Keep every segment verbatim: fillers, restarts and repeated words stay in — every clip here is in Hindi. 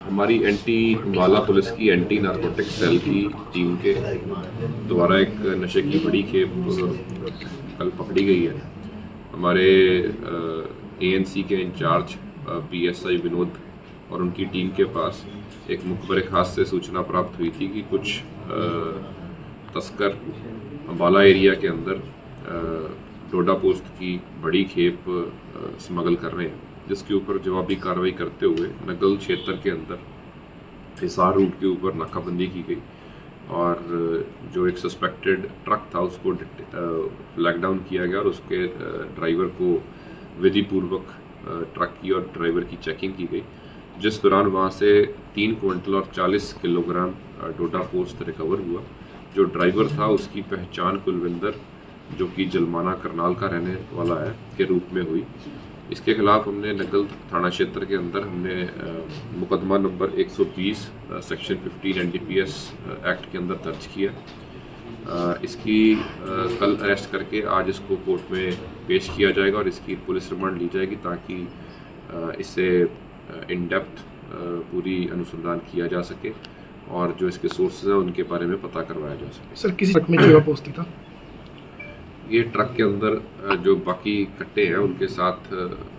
हमारी एंटी अम्बाला पुलिस की एंटी नारकोटिक सेल की टीम के द्वारा एक नशे की बड़ी खेप कल पकड़ी गई है। हमारे एएनसी के इंचार्ज पीएसआई विनोद और उनकी टीम के पास एक मुखबिर खास से सूचना प्राप्त हुई थी कि कुछ तस्कर अम्बाला एरिया के अंदर डोडा पोस्ट की बड़ी खेप स्मगल कर रहे हैं, जिसके ऊपर जवाबी कार्रवाई करते हुए नगल क्षेत्र के अंदर हिसार रूट के ऊपर नाकाबंदी की गई और जो एक सस्पेक्टेड ट्रक था उसको फ्लैग डाउन किया गया और उसके ड्राइवर को विधिपूर्वक ट्रक की और ड्राइवर की चेकिंग की गई, जिस दौरान वहां से तीन क्विंटल और चालीस किलोग्राम डोडा पोस्ट रिकवर हुआ। जो ड्राइवर था उसकी पहचान कुलविंदर, जो कि जलमाना करनाल का रहने वाला है, के रूप में हुई। इसके खिलाफ हमने नगल थाना क्षेत्र के अंदर हमने मुकदमा नंबर एक सौ बीस सेक्शन पंद्रह एनडीपीएस एक्ट के अंदर दर्ज किया। इसकी कल अरेस्ट करके आज इसको कोर्ट में पेश किया जाएगा और इसकी पुलिस रिमांड ली जाएगी ताकि इससे इन डेप्थ पूरी अनुसंधान किया जा सके और जो इसके सोर्सेज हैं उनके बारे में पता करवाया जा सके। सर, किसी ट्रक में डोडा पोस्ट था? ये ट्रक के अंदर जो बाकी कट्टे हैं उनके साथ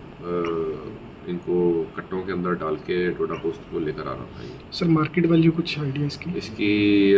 इनको कट्टों के अंदर डाल के डोडा पोस्ट को लेकर आ रहा था। ये सर, मार्केट वैल्यू कुछ आइडिया इसकी? इसकी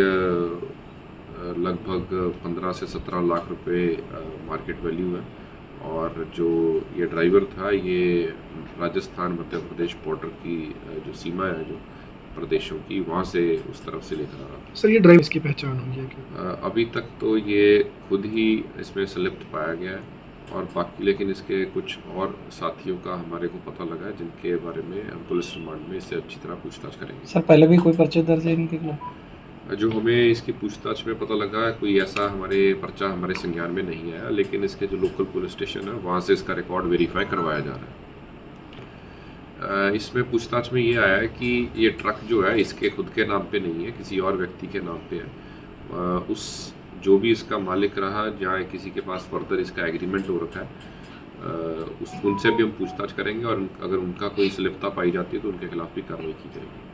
लगभग पंद्रह से सत्रह लाख रुपए मार्केट वैल्यू है और जो ये ड्राइवर था ये राजस्थान मध्य प्रदेश बॉर्डर की जो सीमा है जो प्रदेशों की, वहाँ से उस तरफ से लेकर आ रहा था। सर, ये ड्राइवर की पहचान हुई है क्या? अभी तक तो ये खुद ही इसमें संलिप्त पाया गया है और बाकी लेकिन इसके कुछ और साथियों का हमारे को पता लगा है जिनके बारे में हम पुलिस रिमांड में इससे अच्छी तरह पूछताछ करेंगे। सर, पहले भी कोई पर्चा दर्ज है इनके खिलाफ? जो हमें इसकी पूछताछ में पता लगा कोई ऐसा हमारे पर्चा हमारे संज्ञान में नहीं आया, लेकिन इसके जो लोकल पुलिस स्टेशन है वहाँ से इसका रिकॉर्ड वेरीफाई करवाया जा रहा है। इसमें पूछताछ में ये आया है कि ये ट्रक जो है इसके खुद के नाम पे नहीं है, किसी और व्यक्ति के नाम पे है। उस जो भी इसका मालिक रहा, जहाँ किसी के पास फर्दर इसका एग्रीमेंट हो रखा है, उस उनसे भी हम पूछताछ करेंगे और अगर उनका कोई संलिप्तता पाई जाती है तो उनके खिलाफ भी कार्रवाई की जाएगी।